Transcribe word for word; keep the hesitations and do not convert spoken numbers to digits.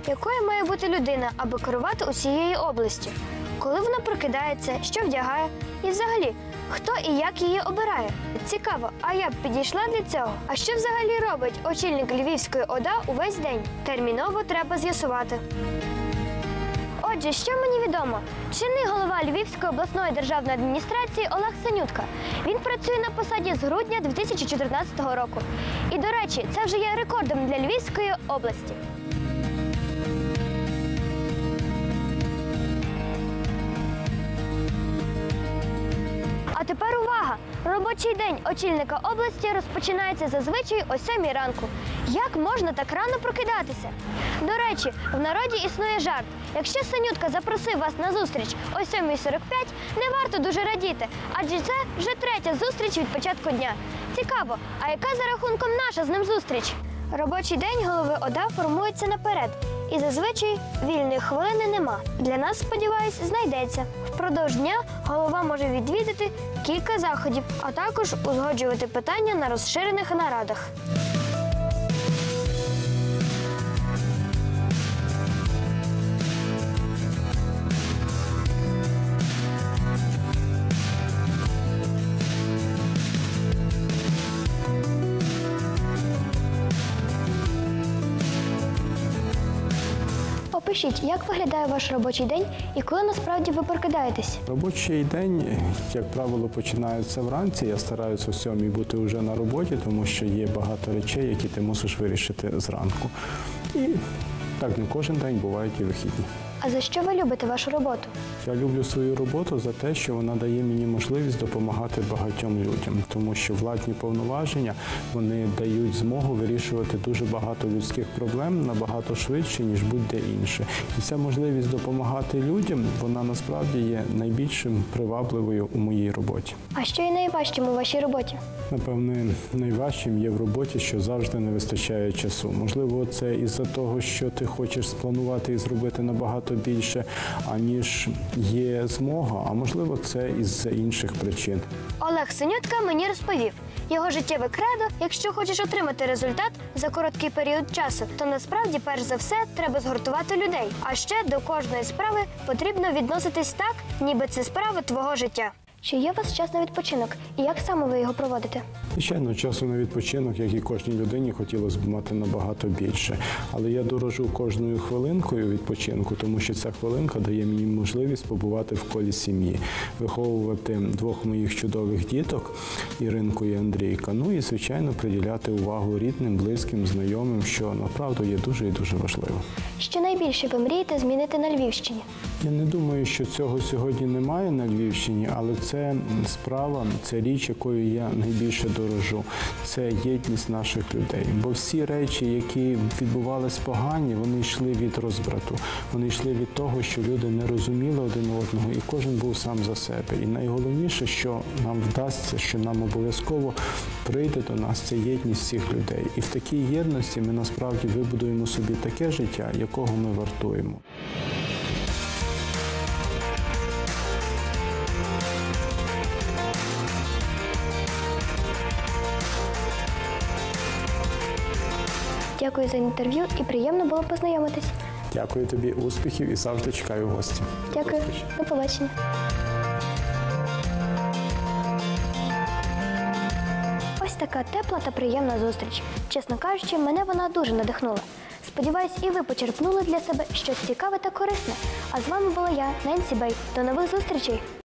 Якою має бути людина, аби керувати усією областю? Коли вона прокидається, що вдягає? І взагалі, хто і як її обирає? Цікаво, а я б підійшла для цього? А що взагалі робить очільник Львівської ОДА увесь день? Терміново треба з'ясувати. Отже, що мені відомо? Чинний голова Львівської обласної державної адміністрації Олег Синютка. Він працює на посаді з грудня дві тисячі чотирнадцятого року. І, до речі, це вже є рекордом для Львівської області. А тепер увага! Робочий день очільника області розпочинається зазвичай о сьомій ранку. Як можна так рано прокидатися? До речі, в народі існує жарт. Якщо Синютка запросив вас на зустріч о сьомій сорок п'ять, не варто дуже радіти, адже це вже третя зустріч від початку дня. Цікаво, а яка за рахунком наша з ним зустріч? Робочий день голови ОДА формується наперед. І зазвичай вільної хвилини нема. Для нас, сподіваюсь, знайдеться. Впродовж дня голова може відвідати кілька заходів, а також узгоджувати питання на розширених нарадах. Опишіть, як виглядає ваш робочий день і коли насправді ви прокидаєтесь? Робочий день, як правило, починається вранці. Я стараюся о сьомій бути вже на роботі, тому що є багато речей, які ти мусиш вирішити зранку. І так не кожен день, бувають і вихідні. А за що ви любите вашу роботу? Я люблю свою роботу за те, що вона дає мені можливість допомагати багатьом людям, тому що владні повноваження, вони дають змогу вирішувати дуже багато людських проблем набагато швидше, ніж будь-де інше. І ця можливість допомагати людям, вона насправді є найбільшим привабливою у моїй роботі. А що є найважчим у вашій роботі? Напевне, найважчим є в роботі, що завжди не вистачає часу. Можливо, це із-за того, що ти хочеш спланувати і зробити набагато більше, аніж є змога, а можливо, це із-за інших причин. Олег Синютка мені розповів. Його життєве кредо, якщо хочеш отримати результат за короткий період часу, то насправді, перш за все, треба згуртувати людей. А ще до кожної справи потрібно відноситись так, ніби це справа твого життя. Чи є у вас час на відпочинок? І як саме ви його проводите? Звичайно, часу на відпочинок, як і кожній людині, хотілося б мати набагато більше. Але я дорожу кожною хвилинкою відпочинку, тому що ця хвилинка дає мені можливість побувати в колі сім'ї, виховувати двох моїх чудових діток, Іринку і Андрійка. Ну і, звичайно, приділяти увагу рідним, близьким, знайомим, що, направду, є дуже і дуже важливо. Що найбільше ви мрієте змінити на Львівщині? Я не думаю, що цього сьогодні немає на Львівщині, але це справа, це річ, якою я найбільше дорожу. Це єдність наших людей. Бо всі речі, які відбувались погані, вони йшли від розбрату. Вони йшли від того, що люди не розуміли один одного, і кожен був сам за себе. І найголовніше, що нам вдасться, що нам обов'язково прийде до нас, це єдність всіх людей. І в такій єдності ми насправді вибудуємо собі таке життя, якого ми вартуємо. Дякую за інтерв'ю і приємно було познайомитись. Дякую тобі, успіхів і завжди чекаю гості. Дякую. До побачення. Ось така тепла та приємна зустріч. Чесно кажучи, мене вона дуже надихнула. Сподіваюсь, і ви почерпнули для себе щось цікаве та корисне. А з вами була я, Ненсі Бей. До нових зустрічей!